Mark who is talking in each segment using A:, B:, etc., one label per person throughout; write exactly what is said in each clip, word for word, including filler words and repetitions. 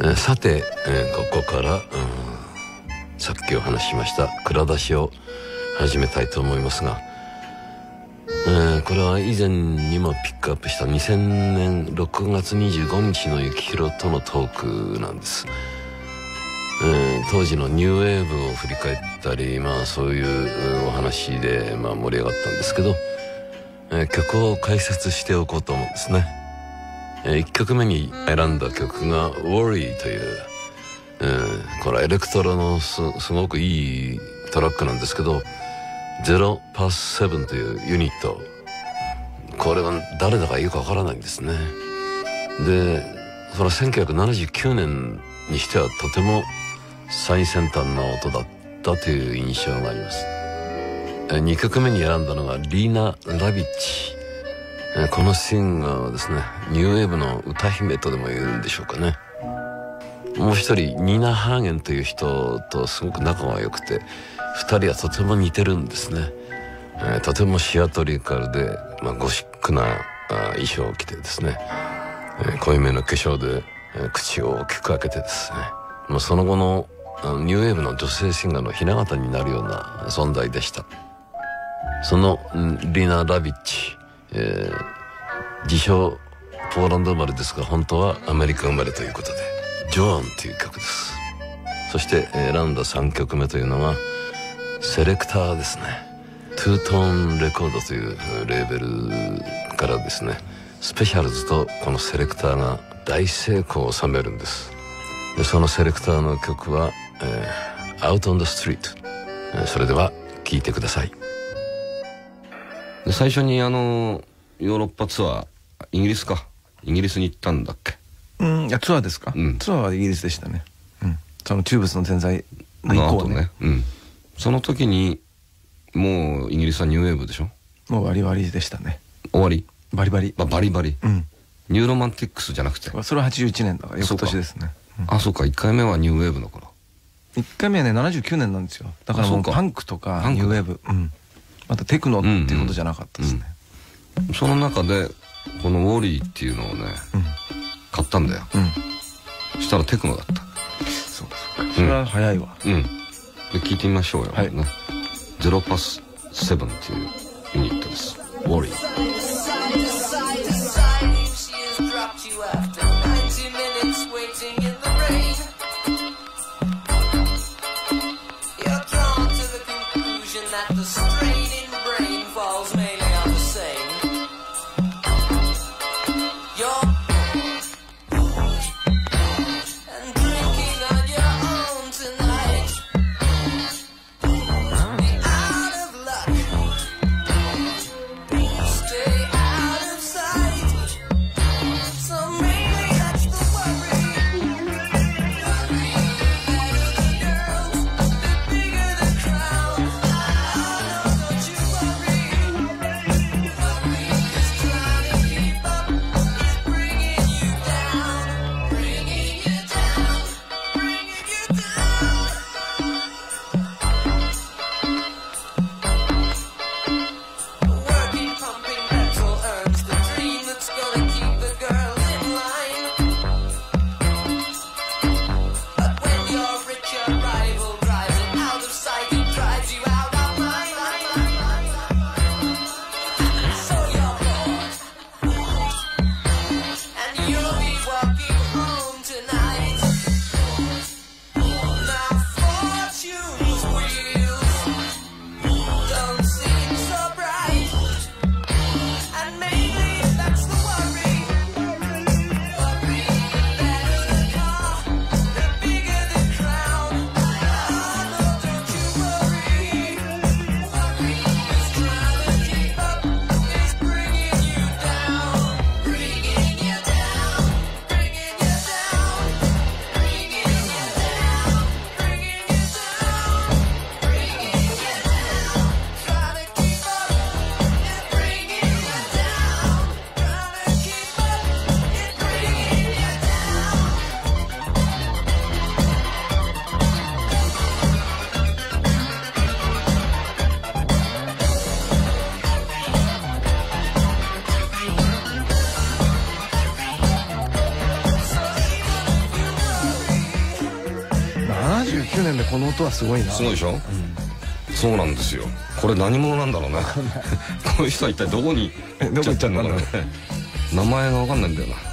A: えー、さて、えー、ここから、うん、さっきお話ししました蔵出しを始めたいと思いますが、えー、これは以前にもピックアップしたにせんねんろくがつにじゅうごにちの幸宏とのトークなんです。えー、当時のニューウェーブを振り返ったり、まあそういうお話で、まあ、盛り上がったんですけど、えー、曲を解説しておこうと思うんですね。えー、いっきょくめに選んだ曲が Worry という、えー、これはエレクトロの す, すごくいいトラックなんですけど、ゼロパスセブンというユニット、これは誰だかよくわからないんですね。で、それはせんきゅうひゃくななじゅうきゅうねんにしてはとても最先端の音だったという印象があります。にきょくめに選んだのがリーナ・ラビッチ。このシンガーはですね、ニューウェーブの歌姫とでも言うんでしょうかね。もう一人ニーナ・ハーゲンという人とすごく仲が良くて、二人はとても似てるんですね。えー、とてもシアトリカルで、まあ、ゴシックな衣装を着てですね、えー、濃いめの化粧で、えー、口を大きく開けてですね、まあ、その後のニューウェーブの女性シンガーの雛形になるような存在でした。そのリーナ・ラビッチ、えー、自称ポーランド生まれですが本当はアメリカ生まれということで、ジョアンという曲です。そして選んださんきょくめというのがセレクターですね。トゥートーンレコードというレーベルからですね、スペシャルズとこのセレクターが大成功を収めるんです。でそのセレクターの曲は、えー、Out on the Street、えー、それでは聴いてください。
B: で最初にあのヨーロッパツアー、イギリスかイギリスに行ったんだっけ。
C: うん、いやツアーですか、うん、ツアーはイギリスでしたね。うん、そのチューブスの全在の以降ね、ね、
B: うん、その時にもうイギリスはニューウェーブでしょ。
C: もうバリバリでしたね。
B: 終わり
C: バリバリ、
B: まあ、バリバリ、うん、ニューロマンティックスじゃなくて、
C: それははちじゅういちねんだから翌年ですね。
B: うん、あ、そうか、いっかいめはニューウェーブの頃。
C: いっかいめはねななじゅうきゅうねんなんですよ。だからもうパンクとかニューウェーブ、うん、またテクノっていうことじゃなかったですね。
B: うんうん、その中でこのウォーリーっていうのをね、うん、買ったんだよ。うん、そしたらテクノだった。
C: そうかそうか、それは早いわ。
B: うん、うん、で聞いてみましょうよ、はい、ね、ゼロパスセブンっていうユニットです。ウォーリー。
D: Stay out of sight. So maybe that's the worry.
C: じゅうきゅうねんでこの音はすごいな。
B: すごいでしょ、うん、そうなんですよ。これ何者なんだろうねこの人は一体どこに
C: どこ行っちゃったんだろうね
B: 名前が分かんないんだよな。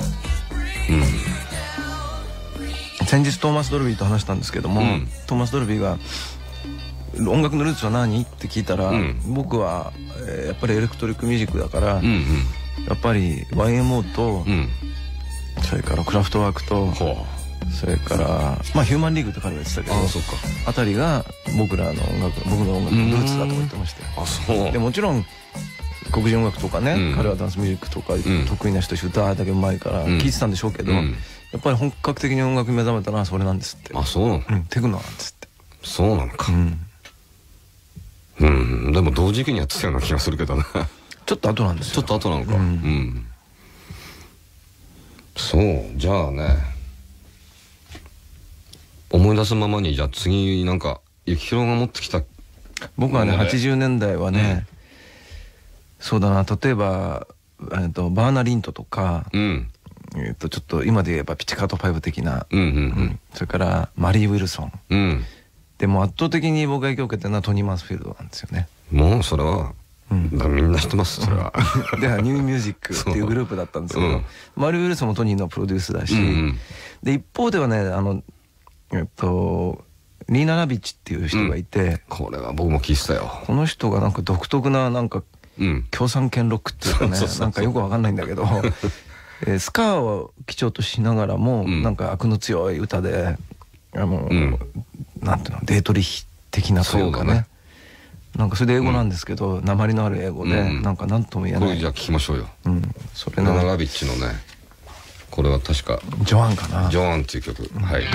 C: うん、先日トーマス・ドルビーと話したんですけども、うん、トーマス・ドルビーが音楽のルーツは何って聞いたら、うん、僕は、えー、やっぱりエレクトリックミュージックだから、うんうん、やっぱり ワイエムオー と、うん、それからクラフトワークと、それからまあヒューマンリーグって彼が言ってたけど、 あ, そうかあたりが僕らの音楽僕の音楽のルーツだと言ってましたよ。あ、そうでもちろん黒人音楽とかね、うん、彼はダンスミュージックとか得意な人し歌だけうまいから聴いてたんでしょうけど、うん、やっぱり本格的に音楽に目覚めたのはそれなんですって。
B: あ、そう、うん、
C: テクノなんですって。
B: そうなのか。うんうん、でも同時期にやってたような気がするけどね
C: ちょっと後なんですよ。
B: ちょっと後なのか。うん、うん、そうじゃあね、思い出すままにじゃあ次なんか幸宏が持ってきた。
C: 僕はねはちじゅうねんだいはね、うん、そうだな、例えば、えー、とバーナ・リントとか、うん、えー、とちょっと今で言えばピチカートファイブ的な、それからマリー・ウィルソン、うん、でも圧倒的に僕が影響を受けてるのはトニー・マンスフィールドなんですよね。
B: もうそれは、うん、みんな知ってます、それは
C: ではニューミュージックっていうグループだったんですけど、うん、マリー・ウィルソンもトニーのプロデュースだし、うんうん、で一方ではね、あのえっとリーナ・ラビッチっていう人がいて、うん、
B: これは僕も聞いてたよ。
C: この人がなんか独特ななんか、うん、共産権ロックっていうかね、なんかよくわかんないんだけどえー、スカーを基調としながらも、うん、なんか悪の強い歌で、あの、うん、なんていうの、デートリヒ的なというか ね, ねなんかそれで英語なんですけど、訛、うん、りのある英語で、うん、なんか何とも言えない。
B: これじゃあ聞きましょうよ。
C: うん、それ
B: のリーナ・ラビッチのね、これは確か
C: ジョアンかな。
B: ジョアンっていう曲、うん、はい。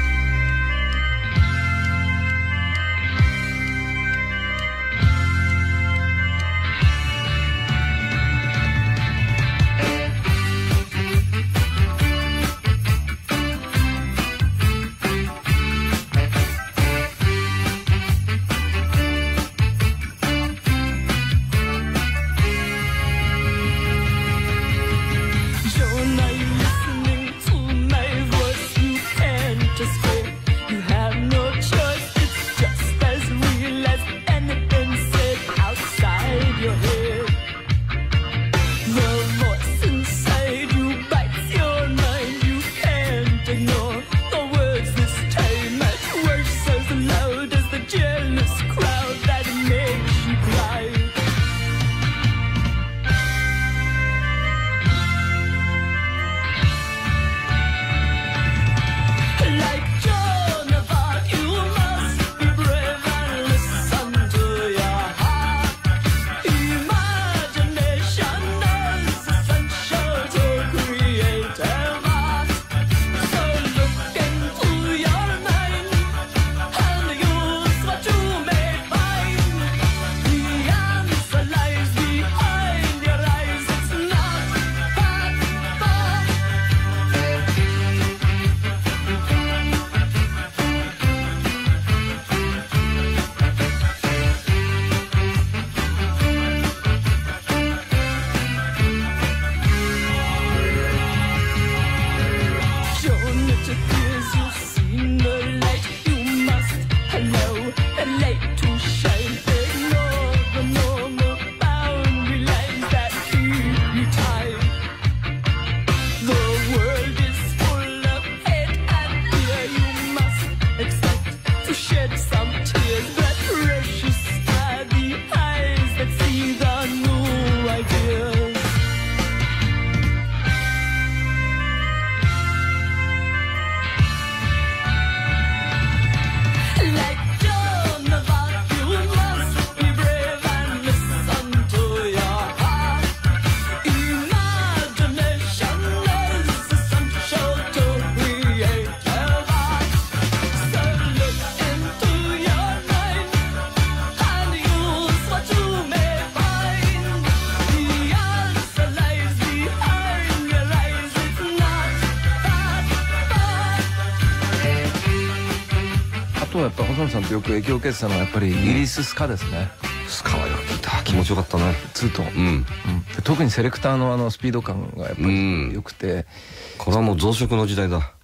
C: さんとよく影響を受けてたのはやっぱりイギリススカですね。
B: スカはよく聞いた。気持ちよかったね。
C: ツートン、うん、特にセレクターのあのスピード感がやっぱり良くて、
B: これはもう増殖の時代だ。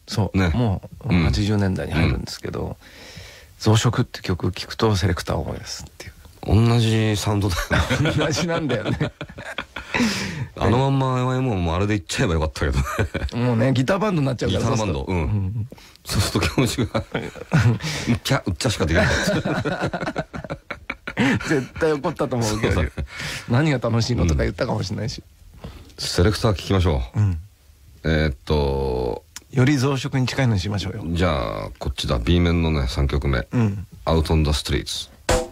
C: そう、ね、もうはちじゅうねんだいに入るんですけど、うん、増殖って曲聴くとセレクターを思い出すっていう。
B: 同じサウンドだよね。
C: 同じなんだよね。
B: あのまんまはもうあれでいっちゃえばよかったけどね。
C: もうねギターバンドになっちゃうから。
B: ギターバンド、うん。そうすると気持ちがうっちゃうっちゃしかできない。
C: 絶対怒ったと思うけど、何が楽しいのとか言ったかもしれないし。
B: セレクター聞きましょう。えっと
C: より増殖に近いのにしましょうよ。
B: じゃあこっちだ、 B 面のねさんきょくめ、Out on the Streets。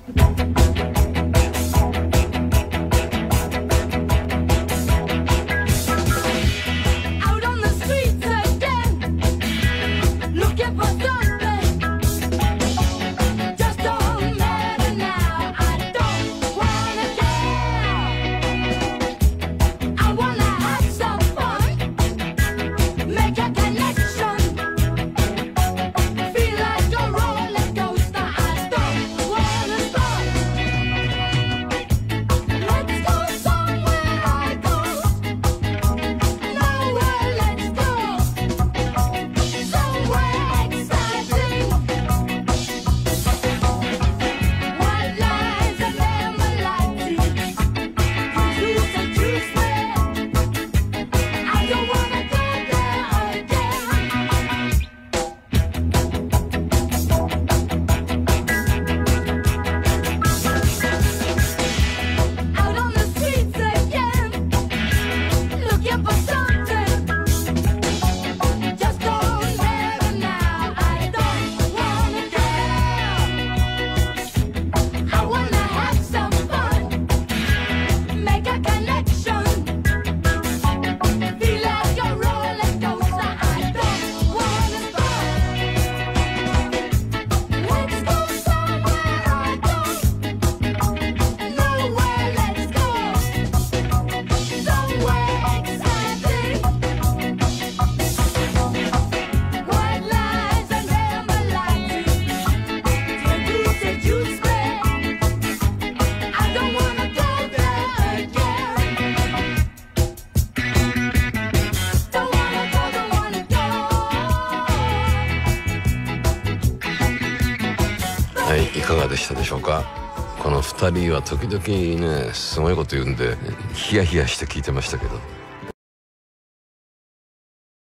B: いかがでしたでしょうか。このふたりは時々ねすごいこと言うんでヒヤヒヤして聞いてましたけど、